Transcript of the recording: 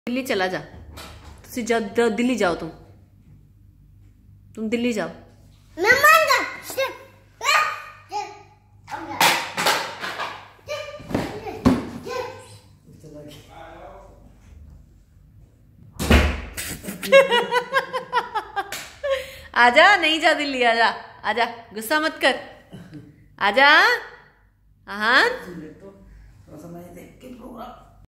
दिल्ली चला जा। दिल्ली जाओ तुम दिल्ली जाओ। आजा, नहीं जा दिल्ली, आजा आजा, गुस्सा मत कर, आजा। हाँ